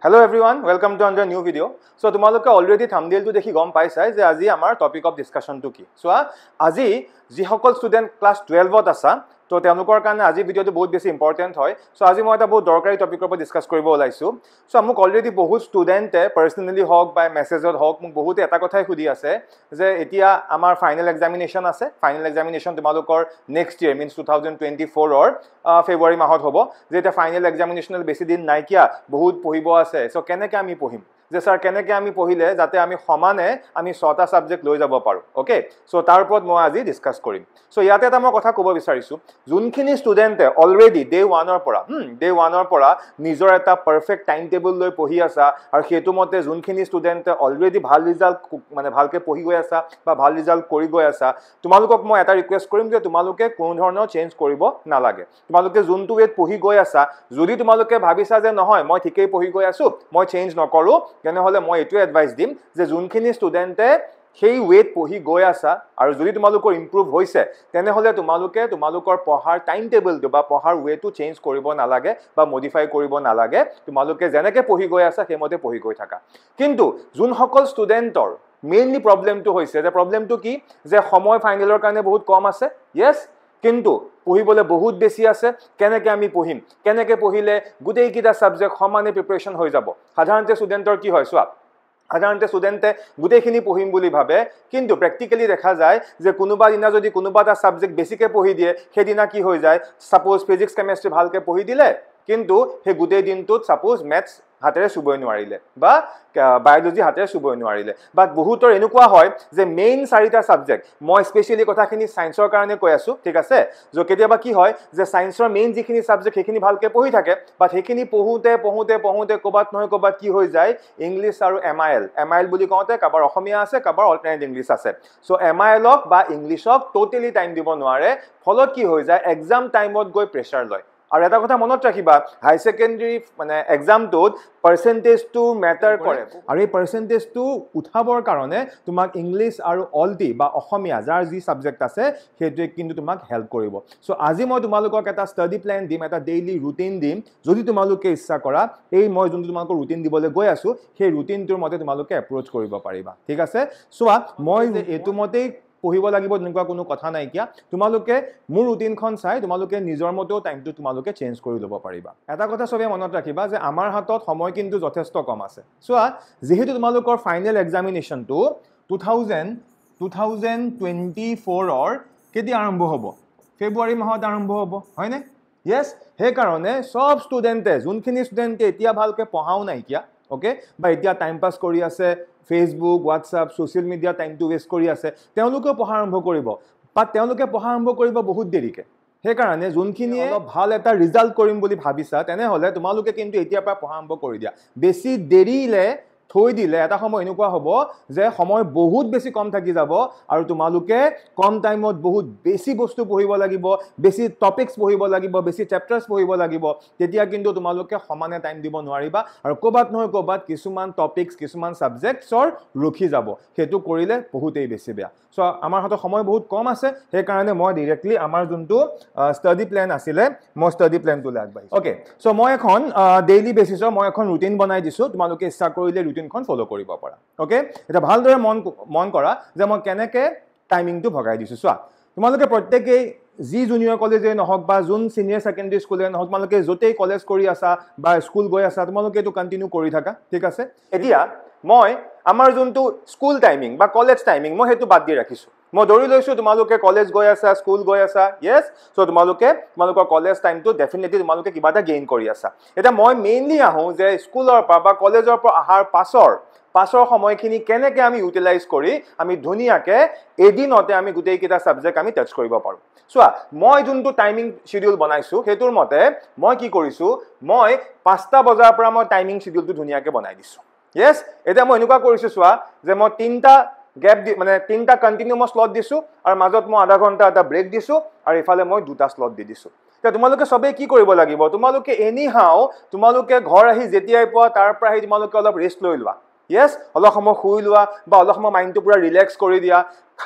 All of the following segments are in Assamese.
Hello everyone, welcome to another new video. So তোমালোকে already thumbnail to দেখি গম পাইছাই যে আজি আমাৰ টপিক অফ ডিসকাশন টু কি। সো আজি যি সকল স্টুডেন্ট ক্লাস 12ত আছা তো তেওঁলোকৰ কাৰণে আজি ভিডিওটো বহুত বেছি ইম্পৰ্টেন্ট হয়। সো আজি মই এটা বহুত দৰকাৰী টপিকৰ ওপৰত ডিসকাস কৰিব ওলাইছো। সো মোক অলৰেডি বহুত স্টুডেন্টে পাৰ্সোনালি হওক বা মেসেজত হওক মোক বহুত এটা কথাই খুদি আছে যে এতিয়া আমাৰ ফাইনেল এক্সামিনেশন আছে। ফাইনেল এক্সামিনেশন তোমালোকৰ নেক্সট ইয়াৰ মিন্স 2024 ৰ ফেব্ৰুৱাৰী মাহত হ'ব। যে এটা ফাইনেল এক্সামিনেশনল বেছি দিন নাইকিয়া বহুত পঢ়িব আছে। সো কেনেকৈ আমি পঢ়িম যে স্যার কেনেকৈ আমি পঢ়িলে যাতে আমি সমানে আমি 6টা সাবজেক্ট লৈ যাব পাৰো। ওকে, সো তাৰ ওপৰত মই আজি ডিসকাস কৰিম। সো ইয়াতে এটা মই কথা ক'ব বিচাৰিছো যোনখিনি ষ্টুডেন্টে অলৰেডি ডে 1 ৰ পৰা নিজৰ এটা পাৰফেক্ট টাইম টেবল লৈ পঢ়ি আছা আৰু সেইটো মতে যোনখিনি ষ্টুডেন্টে অলৰেডি ভাল ৰিজাল্ট মানে ভালকে পঢ়ি গৈ আছা বা ভাল ৰিজাল্ট কৰি গৈ আছা তোমালোকক মই এটা ৰিকুৱেষ্ট কৰিম যে তোমালোকে কোনো ধৰণৰ চেঞ্জ কৰিব নালাগে। তোমালোকে যোনটো ৱেত পঢ়ি গৈ আছা যদি তোমালোকে ভাবিছা যে নহয় মই ঠিকই পঢ়ি গৈ আছো মই চেঞ্জ নকৰো তেনেহলে মই এটো এডভাইস দিম যে যোনখিনি ষ্টুডেন্টে সেই ৱেট পঢ়ি গৈ আছা আৰু যদি তোমালোকৰ ইমপ্ৰুভ হৈছে তেনেহলে তোমালোকৰ পঢ়াৰ টাইম টেবলটো বা পঢ়াৰ ৱেটো চেঞ্জ কৰিব নালাগে বা মডিফাই কৰিব নালাগে। তোমালোকে যেনেকৈ পঢ়ি গৈ আছা সেইমতে পঢ়ি গৈ থাকা। কিন্তু যোনসকল ষ্টুডেন্টৰ মেইনলি প্ৰবলেমটো হৈছে যে প্ৰবলেমটো কি যে সময় ফাইনেলৰ কাৰণে বহুত কম আছে। ইয়েস, কিন্তু পঢ়িবলৈ বহুত বেছি আছে। কেনেকৈ আমি পঢ়িম, কেনেকৈ পঢ়িলে গোটেইকেইটা সাবজেক্ট সমানে প্ৰিপাৰেচন হৈ যাব। সাধাৰণতে ষ্টুডেন্টৰ কি হয় চোৱা সাধাৰণতে ষ্টুডেন্টে গোটেইখিনি পঢ়িম বুলি ভাবে কিন্তু প্ৰ্যাকটিক্যালি দেখা যায় যে কোনোবা দিনা যদি কোনোবা এটা সাবজেক্ট বেছিকৈ পঢ়ি দিয়ে সেইদিনা কি হৈ যায় সাপোজ ফিজিক্স কেমিষ্ট্ৰি ভালকৈ পঢ়ি দিলে কিন্তু সেই গোটেই দিনটোত সাপোজ ম্যাথছ হাতেৰে চুবই নোৱাৰিলে বা বায়োলজি হাতেৰে চুবই নোৱাৰিলে। বাট বহুতৰ এনেকুৱা হয় যে মেইন 4টা সাবজেক্ট মই স্পেশালি কথাখিনি সায়েন্সৰ কাৰণে কৈ আছো, ঠিক আছে। যে কেতিয়াবা কি হয় যে সায়েন্সৰ মেইন যিখিনি সাবজেক্ট সেইখিনি ভালকৈ পঢ়ি থাকে বাট সেইখিনি পঢ়োতে ক'বাত নহয় ক'বাত কি হৈ যায় ইংলিছ আৰু এমআইএল বুলি কওঁতে কাবাৰ অসমীয়া আছে কাবাৰ অল্টাৰনেট ইংলিছ আছে। সো এমআইএলক বা ইংলিছক টোটালি টাইম দিব নোৱাৰে ফলত কি হৈ যায় এক্সাম টাইমত গৈ প্ৰেছাৰ লয়। আৰু এটা কথা মনত ৰাখিবা হাই সেকেন্ডাৰী মানে এক্সামটোত পাৰ্সেন্টেজটো মেটাৰ কৰে আৰু এই পাৰ্সেন্টেজটো উঠাবৰ কাৰণে তোমাক ইংলিছ আৰু অলটি বা অসমীয়া যাৰ যি সাবজেক্ট আছে সেইটোৱে কিন্তু তোমাক হেল্প কৰিব। সো আজি মই তোমালোকক এটা ষ্টাডি প্লেন দিম, এটা ডেইলি ৰুটিন দিম। যদি তোমালোকে ইচ্ছা কৰা এই মই যোনটো তোমালোকক ৰুটিন দিবলৈ গৈ আছো সেই ৰুটিনটোৰ মতে তোমালোকে এপ্ৰোচ কৰিব পাৰিবা, ঠিক আছে। চোৱা মই যে এইটো মতেই পঢ়িব লাগিব তেনেকুৱা কোনো কথা নাইকিয়া। তোমালোকে মোৰ ৰুটিনখন চাই তোমালোকে নিজৰ মতেও টাইমটো তোমালোকে চেঞ্জ কৰি ল'ব পাৰিবা। এটা কথা সবে মনত ৰাখিবা যে আমাৰ হাতত সময় কিন্তু যথেষ্ট কম আছে। চোৱা যেহেতু তোমালোকৰ ফাইনেল এক্সামিনেশনটো 2024 ৰ কেতিয়া আৰম্ভ হ'ব ফেব্ৰুৱাৰী মাহত আৰম্ভ হ'ব হয়নে। ইয়েস, সেইকাৰণে সব ষ্টুডেন্টে যোনখিনি ষ্টুডেন্টে এতিয়া ভালকৈ পঢ়াও নাইকিয়া ওকে বা এতিয়া টাইম পাছ কৰি আছে ফেসবুক হোৱাটছআপ সোশ্যাল মিডিয়া টাইমটো ৱেষ্ট কৰি আছে তেওঁলোকে পঢ়া আৰম্ভ কৰিব বা তেওঁলোকে পঢ়া আৰম্ভ কৰিব বহুত দেৰিকৈ। সেইকাৰণে যোনখিনিয়ে অলপ ভাল এটা ৰিজাল্ট কৰিম বুলি ভাবিছা তেনেহলে তোমালোকে কিন্তু এতিয়াৰ পৰা পঢ়া আৰম্ভ কৰি দিয়া। বেছি দেৰিলে থৈ দিলে এটা সময় এনেকুৱা হ'ব যে সময় বহুত বেছি কম থাকি যাব আৰু তোমালোকে কম টাইমত বহুত বেছি বস্তু পঢ়িব লাগিব, বেছি টপিকস পঢ়িব লাগিব, বেছি চেপ্টাৰ্স পঢ়িব লাগিব। তেতিয়া কিন্তু তোমালোকে সমানে টাইম দিব নোৱাৰিবা আৰু ক'বাত নহয় ক'বাত কিছুমান টপিকস কিছুমান সাবজেক্টছৰ ৰখি যাব। সেইটো কৰিলে বহুতেই বেছি বেয়া। সো আমাৰ হাতত সময় বহুত কম আছে সেইকাৰণে মই ডাইৰেক্টলি আমাৰ যোনটো ষ্টাডি প্লেন আছিলে মই ষ্টাডি প্লেনটোলৈ আগবাঢ়িছোঁ। ওকে, সো মই এখন ডেইলি বেচিছৰ মই এখন ৰুটিন বনাই দিছোঁ। তোমালোকে ইচ্ছা কৰিলে ৰুটিনখন ফলো কৰিব পাৰা। ওকে, এটা ভালদৰে মন কৰা যে মই কেনেকৈ টাইমিংটো ভগাই দিছোঁ। চোৱা তোমালোকে প্ৰত্যেকেই যি জুনিয়ৰ কলেজে নহওক বা যোন সিনিয়ৰ সেকেন্ডাৰী স্কুলে নহওক তোমালোকে য'তেই কলেজ কৰি আছা বা স্কুল গৈ আছা তোমালোকে এইটো কণ্টিনিউ কৰি থাকা, ঠিক আছে। এতিয়া মই আমাৰ যোনটো স্কুল টাইমিং বা কলেজ টাইমিং মই সেইটো বাদ দি ৰাখিছোঁ। মই ধৰি লৈছোঁ তোমালোকে কলেজ গৈ আছা স্কুল গৈ আছা। ইয়েস, সো তোমালোকৰ কলেজ টাইমটো ডেফিনেটলি তোমালোকে কিবা এটা গেইন কৰি আছা। এতিয়া মই মেইনলি আহোঁ যে স্কুলৰ পৰা বা কলেজৰ পৰা অহাৰ পাছৰ সময়খিনি কেনেকৈ আমি ইউটিলাইজ কৰি আমি ধুনীয়াকৈ এদিনতে আমি গোটেইকেইটা সাবজেক্ট আমি টাচ কৰিব পাৰোঁ। চোৱা মই যোনটো টাইমিং শিডিউল বনাইছোঁ সেইটোৰ মতে মই কি কৰিছোঁ মই 5টা বজাৰ পৰা মই টাইমিং শিডিউলটো ধুনীয়াকৈ বনাই দিছোঁ। ইয়েস, এতিয়া মই এনেকুৱা কৰিছোঁ চোৱা যে মই 3টা গ্যাপ মানে 3টা কন্টিনিউয়াস স্লট দিছোঁ আৰু মাজত মই আধা ঘণ্টা এটা ব্ৰেক দিছোঁ আৰু ইফালে মই 2টা স্লট দি দিছোঁ। এতিয়া তোমালোকে সবে কি কৰিব লাগিব তোমালোকে এনিহাও তোমালোকে ঘৰ আহি যেতিয়াই পোৱা তাৰ পৰা আহি তোমালোকে অলপ ৰেষ্ট লৈ লোৱা। ইয়েস, অলপ সময় শুই লোৱা বা অলপ সময় মাইণ্ডটো পুৰা ৰিলেক্স কৰি দিয়া।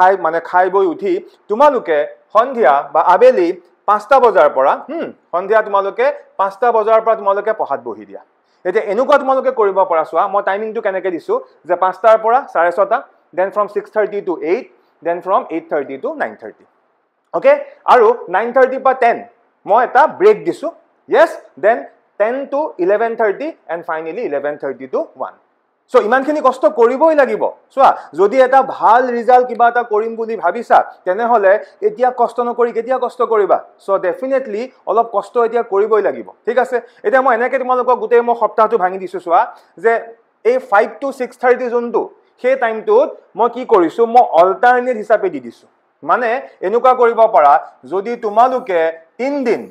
খাই বৈ উঠি তোমালোকে সন্ধিয়া বা আবেলি 5টা বজাৰ পৰা সন্ধিয়া তোমালোকে 5টা বজাৰ পৰা তোমালোকে পঢ়াত বহি দিয়া। এতিয়া এনেকুৱা তোমালোকে কৰিব পৰা চোৱা মই টাইমিংটো কেনেকৈ দিছোঁ যে 5টাৰ পৰা 6:30 then from 6:30 to 8 then from 8:30 to 9:30 okay আৰু 9:30 পৰা 10 মই এটা ব্ৰেক দিছোঁ yes then 10 to 11:30 and finally 11:30 to 1 so ইমানখিনি কষ্ট কৰিবই লাগিব চোৱা যদি এটা ভাল ৰিজাল্ট কিবা এটা কৰিম বুলি ভাবিছা তেনেহলে এতিয়া কষ্ট নকৰি কেতিয়া কষ্ট কৰিবা সো ডেফিনেটলি অলপ কষ্ট এতিয়া কৰিবই লাগিব ঠিক আছে এতিয়া মই এনেকৈ তোমালোকক গোটেই মই সপ্তাহটো ভাঙি দিছোঁ চোৱা যে এই 5 to 6:30 যোনটো সেই টাইমটোত মই কি কৰিছোঁ মই অল্টাৰনেট হিচাপে দি দিছোঁ মানে এনেকুৱা কৰিব পাৰা যদি তোমালোকে 3 দিন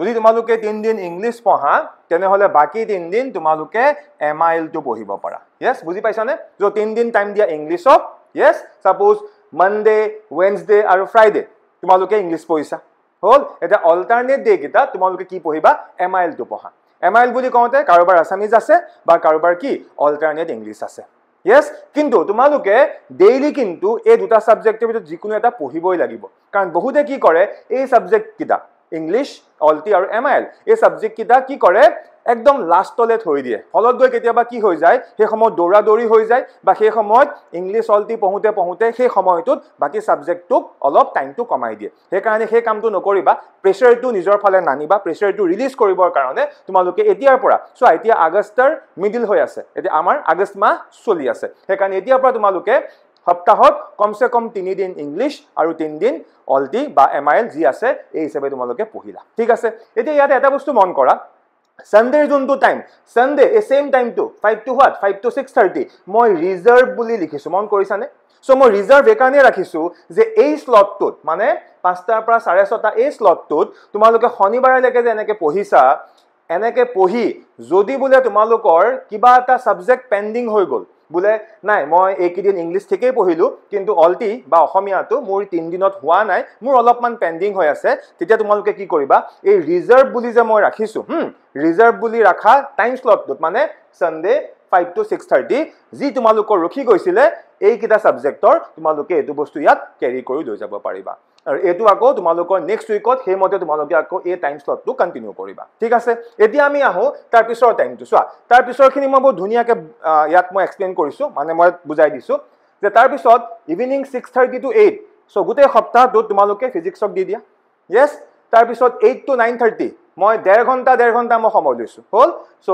ইংলিছ পঢ়া তেনেহলে বাকি 3 দিন তোমালোকে MIL টো পঢ়িব পাৰা yes বুজি পাইছানে যে 3 দিন টাইম দিয়া ইংলিছক yes সাপোজ মনডে ওয়েডনেসডে আৰু ফ্ৰাইডে তোমালোকে ইংলিছ পঢ়িছা হল এটা অল্টাৰনেট ডে কিটা তোমালোকে কি পঢ়িবা MIL টো পঢ়া MIL বুলি কওঁতে কাৰোবাৰ আসামিজ আছে বা কাৰোবাৰ কি অল্টাৰনেট ইংলিছ আছে yes কিন্তু তোমালোকে ডেইলি কিন্তু এই দুটা সাবজেক্টেৰ ভিতৰত যিকোনো এটা পঢ়িবই লাগিব কাৰণ বহুতে কি কৰে এই সাবজেক্ট কিটা ইংলিছ অলটি আৰু MIL এই সাবজেক্ট কিটা কি কৰে একদম লাষ্টলে থৈ দিয়ে ফলত গৈ কেতিয়াবা কি হৈ যায় সেই সময়ত দৌৰা-দৌৰি হৈ যায় বা সেই সময়ত ইংলিছ অলটি পঢ়োতে সেই সময়টোত বাকি সাবজেক্টটোক অলপ টাইমটো কমাই দিয়ে সেই কাৰণে সেই কামটো নকৰিবা প্ৰেছাৰটো নিজৰ ফালে নানিবা প্ৰেছাৰটো ৰিলিজ কৰিবৰ কাৰণে তোমালোকে এতিয়াৰ পৰা সো এতিয়া আগষ্টৰ মিডল হৈ আছে এতিয়া আমাৰ আগষ্ট মাহ চলি আছে সেই কাৰণে এতিয়াৰ পৰা তোমালোকে সপ্তাহত কমসে কম 3 দিন ইংলিছ আৰু 3 দিন অলটি বা MIL যি আছে এই হিচাপে তোমালোকে পঢ়িলা ঠিক আছে এতিয়া ইয়াতে এটা বস্তু মন কৰা Sunday যোনটো টাইম Sunday এই সেম টাইমটো 5 to what 5 to 6:30 মই ৰিজাৰ্ভ বুলি লিখিছো মন কৰিছানে সো মই ৰিজাৰ্ভ একাৰণে ৰাখিছো যে এই স্লটটোত মানে 5টাৰ পৰা 6:30 এই স্লটটোত তোমালোকে শনিবাৰলৈকে যে এনেকৈ পঢ়িছা এনেকৈ পঢ়ি যদি বোলে তোমালোকৰ কিবা এটা সাবজেক্ট পেন্ডিং হৈ গ'ল বোলে নাই মই এইকেইদিন ইংলিছ ঠিকই পঢ়িলো কিন্তু অলটি বা অসমীয়াটো মোৰ 3 দিনত হোৱা নাই মোৰ অলপমান পেন্ডিং হৈ আছে তেতিয়া তোমালোকে কি কৰিবা এই ৰিজাৰ্ভ বুলি যে মই ৰাখিছো ৰিজাৰ্ভ বুলি ৰাখা টাইম স্লটটোত মানে সানডে 5 to 6:30 যি তোমালোকৰ ৰখি গৈছিলে এই কিটা সাবজেক্টৰ তোমালোকে এটো বস্তু ইয়াত ক্যাৰি কৰি লৈ যাব পাৰিবা আৰু এটো আকৌ তোমালোকৰ নেক্সট উইকত হে মতে তোমালোকে আকৌ এই টাইম স্লটটো কন্টিনিউ কৰিবা ঠিক আছে এতিয়া আমি আহো তাৰ পিছৰ টাইমটো চোৱা তাৰ পিছৰখিনি মই বহুত ধুনিয়াকে ইয়াত মই এক্সপ্লেইন কৰিছো মানে মই বুজাই দিছো যে তাৰ পিছত ইভিনিং 6:30 to 8 সো গোটেই সপ্তাহটোত তোমালোকে ফিজিক্সক দি দিয়া yes তাৰ পিছত 8 to 9:30 মই 1.5 ঘণ্টা মই সময় লৈছো হল সো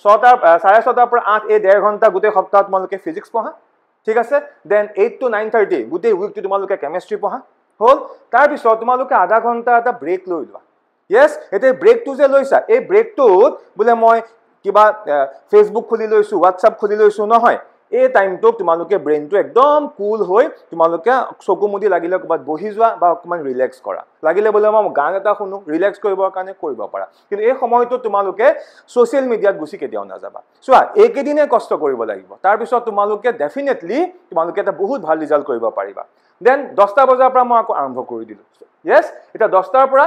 6:30 পৰা 8 এই 1.5 ঘণ্টা গোটেই সপ্তাহত তোমালোকে ফিজিক্স পঢ়া ঠিক আছে দেন 8 to 9:30 গোটেই উইকটো তোমালোকে কেমিষ্ট্ৰি পঢ়া হল তাৰ পিছত তোমালোকে আধা ঘণ্টা এটা ব্ৰেক লৈ লোৱা yes এতে ব্ৰেকটো যে লৈছা এই ব্ৰেকটোত বোলে মই কিবা ফেসবুক খুলি লৈছো WhatsApp খুলি লৈছো নহয় এই টাইমটো তোমালোকে ব্ৰেইনটো একদম কুল হৈ তোমালোকে চকু মুদি লাগিলে কবাত বহি যোৱা বা অকমান ৰিলেক্স কৰা লাগিলে বলে মই গান এটা শুনো ৰিলেক্স কৰিবৰ কাৰণে কৰিব পাৰা কিন্তু এই সময়টো তোমালোকে সোশ্যাল মিডিয়াত গুছি কেতিয়াও না যাবা চোৱা একেদিনে কষ্ট কৰিব লাগিব তাৰ পিছত তোমালোকে ডেফিনেটলি তোমালোকে এটা বহুত ভাল ৰিজাল্ট কৰিব পাৰিবা দেন 10টা বজাৰ পৰা মই আকৌ আৰম্ভ কৰি দিলো yes এটা 10টাৰ পৰা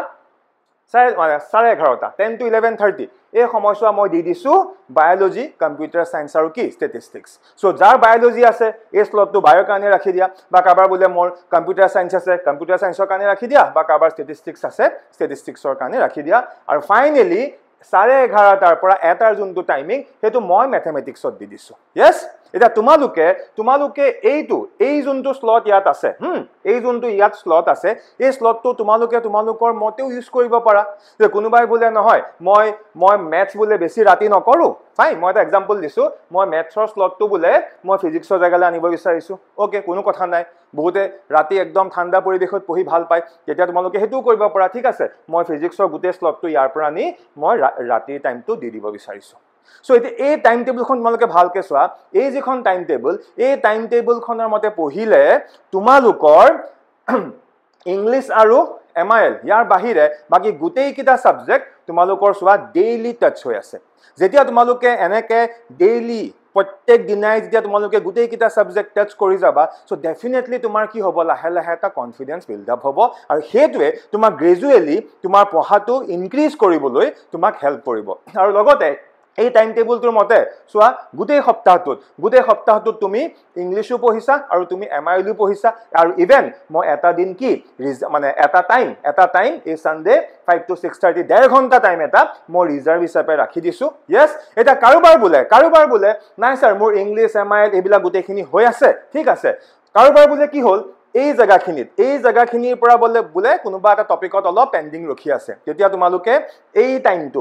11:30 10 to 11:30 এই সময়ছোৱা মই দি দিছো বায়োলজি কম্পিউটাৰ সায়েন্স আৰু কি ষ্টেটিষ্টিক্স সো যাৰ বায়োলজি আছে এই স্লটটো বায়ৰ কাৰণে ৰাখি দিয়া বা কাবাৰ বোলে মোৰ কম্পিউটাৰ সায়েন্স আছে কম্পিউটাৰ সায়েন্সৰ কাৰণে ৰাখি দিয়া বা কাবাৰ ষ্টেটিষ্টিক্স আছে ষ্টেটিষ্টিক্সৰ কাৰণে ৰাখি দিয়া আৰু ফাইনেলি 11:30 পৰা 1টাৰ যোনটো টাইমিং হেতু মই ম্যাথমেটিক্সত দি দিছো yes এটা তোমালোকে এই যোনটো স্লট ইয়াত আছে এই যোনটো ইয়াত স্লট আছে এই স্লটটো তোমালোকৰ মতেও ইউজ কৰিব পাৰা যে কোনোবাই বোলে নহয় মই ম্যাথছ বোলে বেছি ৰাতি নকৰো ফাইন মই এটা এক্সাম্পল দিছো মই ম্যাথছৰ স্লটটো বোলে মই ফিজিক্সৰ জাগালৈ আনিব বিচাৰিছো ওকে কোনো কথা নাই বহুতে ৰাতি একদম ঠাণ্ডা পৰিবেশত পঢ়ি ভাল পায় তেতিয়া তোমালোকে হেতু কৰিব পাৰা ঠিক আছে মই ফিজিক্সৰ গোটেই স্লটটো ইয়াৰ পৰা আনি মই ৰাতিৰ টাইমটো দি দিব বিচাৰিছো সো এই টাইম টেবুলখন তোমালোকে ভালকে চোৱা এই যিখন টাইম টেবুলখনৰ মতে পঢ়িলে তোমালোকৰ ইংলিছ আৰু MIL ইয়াৰ বাহিৰে বাকি গোটেই কিটা সাবজেক্ট তোমালোকৰ চোৱা ডেইলি টাচ হৈ আছে যেতিয়া তোমালোকে এনেকে ডেইলি প্ৰত্যেক দিনাই যেতিয়া তোমালোকে গোটেই কিটা সাবজেক্ট টাচ কৰি যাবা সো ডেফিনেটলি তোমাৰ কি হ'ব লাহে লাহে এটা কনফিডেন্স বিল্ড আপ হ'ব আৰু হেতুৱে তোমাৰ গ্ৰেজুৱেলি তোমাৰ পঢ়াটো ইনক্ৰিজ কৰিবলৈ তোমাক হেল্প কৰিব আৰু লগতে এই টাইম টেবুলটোৰ মতে চোৱা গোটেই সপ্তাহটোত তুমি ইংলিছো পঢ়িছা আৰু তুমি এমআইএলও পঢ়িছা আৰু ইভেন মই এটা দিন কি মানে এটা টাইম এই সানডে 5 to 6:30 1.5 ঘণ্টা টাইম এটা মই ৰিজাৰ্ভ হিচাপে ৰাখি দিছো ইয়েস এটা কাৰোবাৰ বোলে নাই স্যাৰ মোৰ ইংলিশ এমআইএল এইবিলাক গোটেইখিনি হৈ আছে ঠিক আছে কাৰোবাৰ বোলে কি হ'ল এই জায়গাখিনিৰ পৰা বোলে কোনোবা এটা টপিকত অলপ পেন্ডিং ৰখি আছে তেতিয়া তোমালোকে এই টাইমটো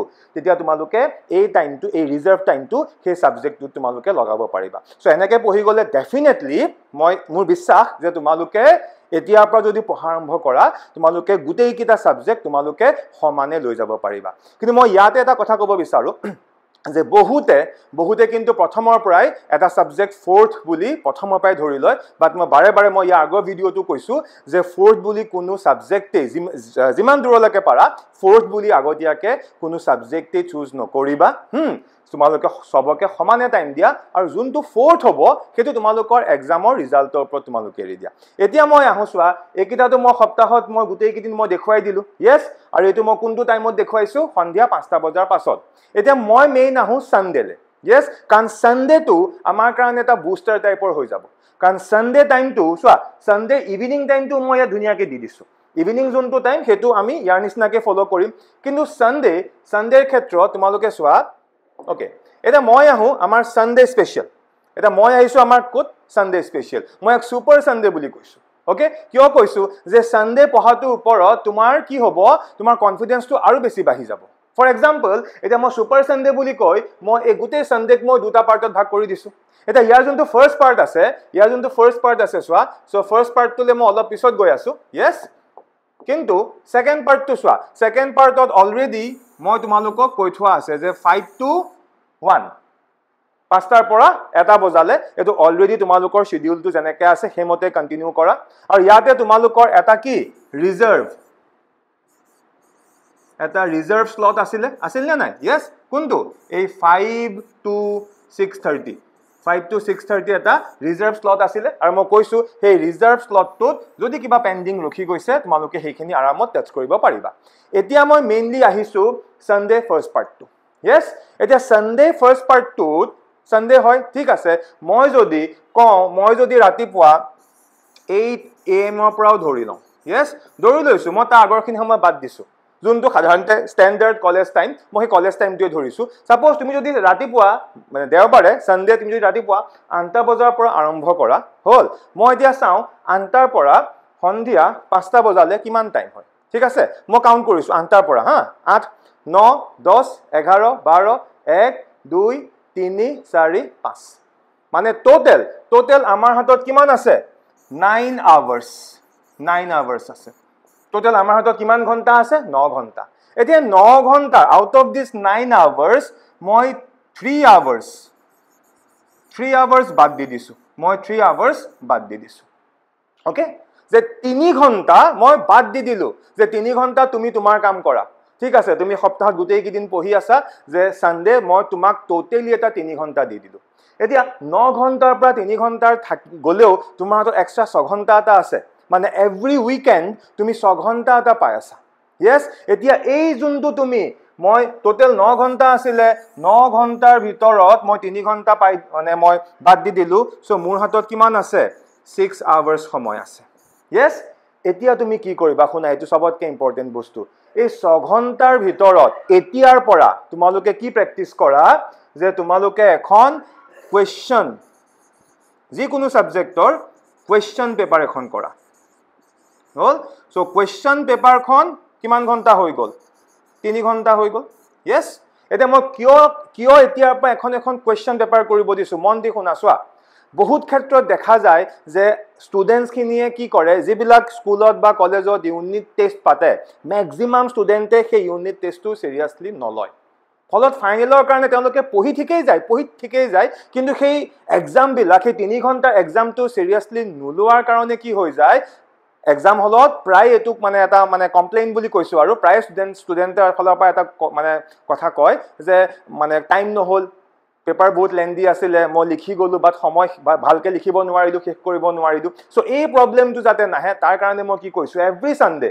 এই ৰিজাৰ্ভ টাইমটো সেই সাবজেক্টটো তোমালোকে লগাব পাৰিবা সো এনেকৈ পঢ়ি গলে ডেফিনেটলি মোৰ বিশ্বাস যে তোমালোকে এতিয়াৰ পৰা যদি পঢ়া আৰম্ভ কৰা তোমালোকে গোটেই কিটা সাবজেক্ট তোমালোকে সমানে লৈ যাব পাৰিবা কিন্তু মই ইয়াতে এটা কথা ক'ব বিচাৰো যে বহুতে কিন্তু প্ৰথমৰ পৰাই এটা সাবজেক্ট ফোৰ্থ বুলি প্ৰথমৰ পৰাই ধৰি লয় বাট মই বাৰে মই ইয়াৰ আগৰ ভিডিওটো কৈছো যে ফোৰ্থ বুলি কোনো সাবজেক্টে যিমান দূৰলৈকে পাৰা ফোৰ্থ বুলি আগতীয়াকে কোনো সাবজেক্টে চুজ নকৰিবা তোমালোকে সবকে সমানে টাইম দিয়া আৰু যোনটো ফোৰ্থ হ'ব সেইটো তোমালোকৰ এক্সামৰ ৰিজাল্টৰ ওপৰত তোমালোকে এৰি দিয়া এতিয়া মই আহোছোৱা এইকিটাটো মই সপ্তাহত মই গোটেই কিদিন মই দেখুৱাই দিলো ইয়েস আৰু এটো মই কোনটো টাইমত দেখুৱাইছো সন্ধিয়া 5টা বজাৰ পাছত এতিয়া মই মেইন আহো সানডেলে ইয়েস কাৰণ সানডেটো আমাৰ কাৰণে এটা বুষ্টাৰ টাইপৰ হৈ যাব কাৰণ সানডে টাইমটো চোৱা সানডে ইভিনিং টাইমটো মই ইয়াত ধুনীয়াকে দি দিছো ইভিনিং যোনটো টাইম সেইটো আমি ইয়াৰ নিচিনাকে ফলো কৰিম কিন্তু সানডেৰ ক্ষেত্ৰত তোমালোকে চোৱা ওকে এটা মই আহো আমাৰ সানডে স্পেশাল এটা মই আহিছো আমাৰ কোট সানডে স্পেশাল মই এক সুপাৰ সানডে বুলি কৈছো ওকে কিয় কৈছো যে সানডে পঢ়াটো ওপৰত তোমাৰ কি হ'ব তোমাৰ কনফিডেন্সটো আৰু বেছি বাঢ়ি যাব ফৰ এক্সাম্পল এটা মই সুপাৰ সানডে বুলি কই মই এই গোটেই সানডেক মই দুটা পাৰ্টত ভাগ কৰি দিছো এটা ইয়াৰ যোনটো ফাৰ্স্ট পাৰ্ট আছে চোৱা সো ফাৰ্স্ট পাৰ্টটোলে মই অলপ পিছত গৈ আছো ইয়েস কিন্তু সেকেন্ড পাৰ্টটো চোৱা সেকেন্ড পাৰ্টত অলৰেডি মই তোমালোকক কৈ থোৱা আছে যে 5 to 1 5টাৰ পৰা 1টা বজালে এটো অলৰেডি তোমালোকৰ শিডিউলটো যেনেকৈ আছে হেমতে কন্টিনিউ কৰা আৰু ইয়াতে তোমালোকৰ এটা কি ৰিজাৰ্ভ স্লট আছিল নে নাই ইয়েস কোনটো এই 5 to 6:30 এটা ৰিজাৰ্ভ স্লট আছিল আৰু মই কৈছো সেই ৰিজাৰ্ভ স্লটটোত যদি কিবা পেন্ডিং ৰখি গৈছে তোমালোকে সেইখিনি আৰামত টাচ কৰিব পাৰিবা এতিয়া মই মেইনলি আহিছো সানডে ফাৰ্স্ট পাৰ্টটো ইয়েস এতিয়া সানডে ফাৰ্স্ট পাৰ্টটোত সানডে হয় ঠিক আছে মই যদি ৰাতিপুৱা 8 AM ৰ পৰাও ধৰি লওঁ ইয়েস ধৰি লৈছো মই তাৰ আগৰখিনি সময় বাদ দিছো যোনটো সাধাৰণতে স্ট্যান্ডাৰ্ড কলেজ টাইম মই কলেজ টাইমটোৱে ধৰিছো সাপোজ তুমি যদি ৰাতিপুৱা মানে দেওবাৰে সানডে তুমি যদি ৰাতিপুৱা 8টা বজাৰ পৰা আৰম্ভ কৰা হল মই এতিয়া চাও 8টাৰ পৰা সন্ধিয়া 5টা বজালে কিমান টাইম হয় ঠিক আছে মই কাউন্ট কৰিছো 8টাৰ পৰা 8 9 10 11 12 1 2 3 4 5 মানে টোটাল আমাৰ হাতত কিমান আছে 9 আৱাৰ্স আছে টোটাল আমাৰ হাতত কিমান ঘণ্টা আছে 9 ঘণ্টা এতিয়া 9 ঘণ্টা আউট অফ দিস 9 আৱাৰ্স মই 3 আৱাৰ্স বাদ দি দিছো ওকে যে 3 ঘণ্টা মই বাদ দি দিলো যে 3 ঘণ্টা তুমি তোমাৰ কাম কৰা ঠিক আছে তুমি সপ্তাহত গোটেই কিদিন পঢ়ি আছা যে সানডে মই তোমাক টোটালি এটা 3 ঘণ্টা দি দিলো এতিয়া 9 ঘণ্টাৰ পৰা 3 ঘণ্টাৰ গলেও তোমাৰ হাতত এক্সট্ৰা 6 ঘণ্টা এটা আছে মানে এভৰি উইকেন্ড তুমি 6 ঘণ্টা এটা পাই আছা ইয়েস এতিয়া এই যোনটো তুমি মই টোটাল 9 ঘণ্টা আছিলে 9 ঘণ্টাৰ ভিতৰত মই 3 ঘণ্টা পাই মানে মই বাদ দি দিলো সো মোৰ হাতত কিমান আছে 6 আৱাৰ্স সময় আছে ইয়েস এতিয়া তুমি কি কৰিবা শুনা এটো সবতকে ইম্পৰ্টেন্ট বস্তু এই 6 ঘণ্টাৰ ভিতৰত এতিয়াৰ পৰা তোমালোকে কি প্ৰেক্টিস কৰা যে তোমালোকে এখন কোৱেশ্চন যিকোনো সাবজেক্টৰ কোৱেশ্চন পেপাৰ এখন কৰা হল সো কোৱেশ্চন পেপাৰখন কিমান ঘণ্টা হৈ গল 3 ঘণ্টা হৈ গল ইয়েস এটা মই কিয় এতিয়াৰ পৰা এখন কোৱেশ্চন পেপাৰ কৰিব দিছো মন দি শুনা চোৱা বহুত ক্ষেত্ৰত দেখা যায় যে ষ্টুডেন্টস খিনিয়ে কি কৰে যিবিলাক স্কুলত বা কলেজত ইউনিট টেষ্ট পাতে ম্যাক্সিমাম ষ্টুডেন্টে সেই ইউনিট টেষ্টটো সিৰিয়াসলি নলয় ফলত ফাইনেলৰ কাৰণে তেওঁলোকে পঢ়ি ঠিকেই যায় কিন্তু সেই এক্সাম বিলাক সেই 3 ঘণ্টাৰ এক্সামটো সিৰিয়াসলি নলোৱাৰ কাৰণে কি হৈ যায় এক্সাম হলত প্ৰায় এটুক মানে এটা মানে কমপ্লেইন বুলি কৈছো আৰু প্ৰায় ষ্টুডেন্টৰ ফলৰ পৰা এটা মানে কথা কয় যে মানে টাইম নহল পেপাৰ বহুত লেন্দি আছিলে মই লিখি গলো বাট সময় ভালকে লিখিব নোৱাৰিলো শেষ কৰিব নোৱাৰিলো সো এই প্ৰবলেমটো যাতে নাহে তাৰ কাৰণে মই কি কৈছো এভৰি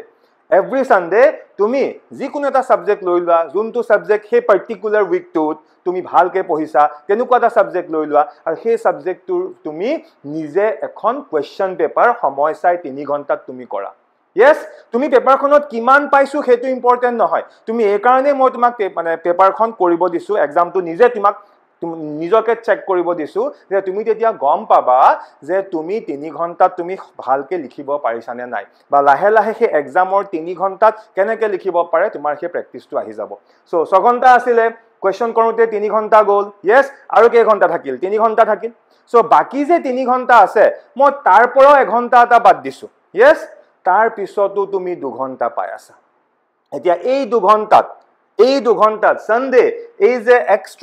এভৰি সানডে তুমি যিকোনো এটা সাবজেক্ট লৈ লোৱা যোনটো সাবজেক্ট হে পাৰ্টিকুলাৰ উইকটোত তুমি ভালকে পঢ়িছা কেনেকুৱা এটা সাবজেক্ট লৈ লোৱা আৰু সেই সাবজেক্টটোৰ তুমি নিজে এখন কোৱেশ্চন পেপাৰ সময় চাই 3 ঘণ্টাত তুমি কৰা Yes, তুমি পেপাৰখনত কিমান পাইছো হেতু ইম্পৰ্টেন্ট নহয় তুমি এই কাৰণে মই তোমাক মানে পেপাৰখন কৰিব দিছো এক্সামটো নিজে তোমাক নিজকে চেক কৰিব দিছো যে তুমি তেতিয়া গম পাবা যে তুমি 3 ঘণ্টাত তুমি ভালকে লিখিব পাৰিছা নে নাই বা লাহে লাহে সেই এক্সামৰ 3 ঘণ্টাত কেনেকে লিখিব পাৰে তোমাৰ সেই প্ৰেক্টিছটো আহি যাব সো 6 ঘণ্টা আছিল কোৱেশ্চন কৰোতে 3 ঘণ্টা গল yes আৰু কেই ঘণ্টা থাকিল 3 ঘণ্টা থাকিল সো বাকি যে 3 ঘণ্টা আছে মই তাৰ পৰা 1 ঘণ্টা এটা বাদ দিছো yes তাৰ পিছতো তুমি 2 ঘণ্টা পাই আছা এতিয়া এই 2 ঘণ্টাত সানডে এই যে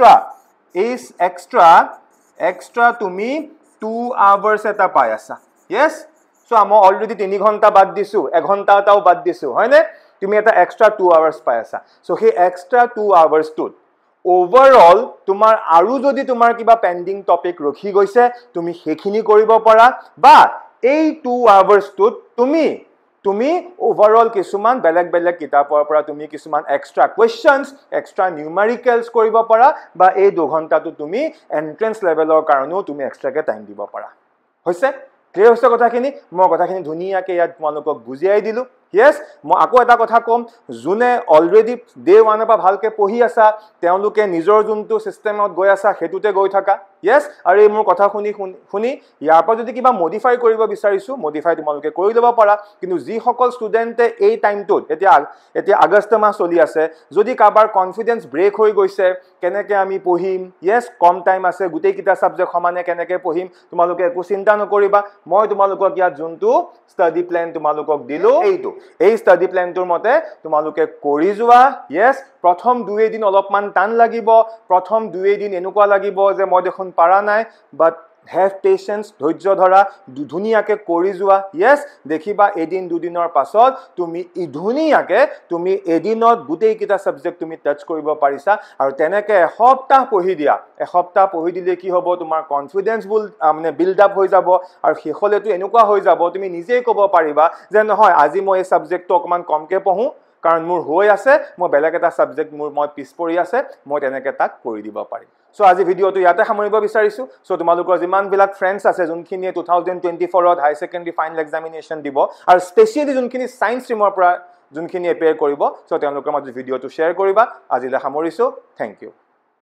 এক্সট্ৰা তুমি 2 আৱাৰ্স এটা পাই আছা yes সো আমি অলৰেডি 3 ঘণ্টা বাদ দিছো 1 ঘণ্টা এটাও বাদ দিছো হয়নে তুমি এটা এক্সট্ৰা 2 আৱাৰ্স পাই আছা সো সেই এক্সট্ৰা 2 আৱাৰ্সটোত overall তোমাৰ আৰু যদি তোমাৰ কিবা পেন্ডিং টপিক ৰখি গৈছে তুমি হেখিনি কৰিব পাৰা বা এই 2 আৱাৰ্সটোত তুমি overall কিছুমান বেলেগ কিতাপৰ পৰা তুমি কিছুমান এক্সট্ৰা কোৱেশ্চনছ এক্সট্ৰা নিউমেৰিকেলছ কৰিব পাৰা বা এই 2 ঘণ্টাটো তুমি এন্ট্ৰেন্স লেভেলৰ কাৰণেও তুমি এক্সট্ৰাকে টাইম দিব পাৰা হৈছে ক্লিয়াৰ হৈছে কথাখিনি মই কথাখিনি ধুনিয়াকে ইয়াত তোমালোকক বুজিয়াই দিলো yes মই আকৌ এটা কথা কম জুনে অলৰেডি ডে 1 পৰা ভালকে পঢ়ি আছা তেওঁলোকে নিজৰ যোনটো সিস্টেমত গৈ আছা হেতুতে গৈ থাকা yes আৰু এই মোৰ কথা শুনি ইয়াৰ পৰা যদি কিবা মডিফাই কৰিব বিচাৰিছো মডিফাই তোমালোকে কৰি ল'ব পাৰা কিন্তু যি সকল ষ্টুডেন্টে এই টাইমটোত এতিয়া আগষ্ট মাহ চলি আছে যদি কাবাৰ কনফিডেন্স ব্ৰেক হৈ গৈছে কেনেকে আমি পঢ়িম yes কম টাইম আছে গুটেই কিটা সাবজেক্ট সমানে কেনেকে পঢ়িম তোমালোকে একো চিন্তা নকৰিবা মই তোমালোকক ইয়াত যোনটো ষ্টাডি প্ল্যান তোমালোকক দিলো এই ষ্টাডি প্ল্যানটোৰ মতে তোমালোকে কৰি যোৱা yes প্ৰথম 2 দিন অলপমান টান লাগিব প্ৰথম 2 দিন এনেকুৱা লাগিব যে মই দেখোন পাৰা নাই বাট have patience ধৈৰ্য ধৰা ধুনিয়াকে কৰি যোৱা yes দেখিবা এদিন দুদিনৰ পাছত তুমি ধুনিয়াকে তুমি এদিনত গুটেই কিটা সাবজেক্ট তুমি টাচ কৰিব পাৰিছা আৰু তেনেকে এসপ্তাহ পঢ়ি দিলে কি হ'ব তোমাৰ কনফিডেন্স মানে বিল্ড আপ হৈ যাব আৰু হেখলেটো এনেকুৱা হৈ যাব তুমি নিজেই ক'ব পাৰিবা যে নহয় আজি মই এই সাবজেক্টটো অকমান কমকে পঢ়ো কাৰণ মোৰ হৈ আছে মই বেলেগ এটা সাবজেক্ট মই পিছ পৰি আছে মই তেনেকে তাক কৰি দিব পাৰিম সো আজি ভিডিওটো ইয়াতে সামৰিব বিচাৰিছো সো তোমালোকৰ যিমান বিলাক ফ্ৰেন্ডছ আছে যোনখিনি 2024 ত হাই সেকেন্ডাৰী ফাইনাল এক্সামিনেশন দিব আৰু স্পেশালি যোনখিনি সায়েন্স ষ্ট্ৰীমৰ পৰা যোনখিনি এপেয়াৰ কৰিব সো তেওঁলোকৰ মাজত ভিডিওটো শ্বেয়াৰ কৰিবা আজিলৈ সামৰিছো থ্যাংক ইউ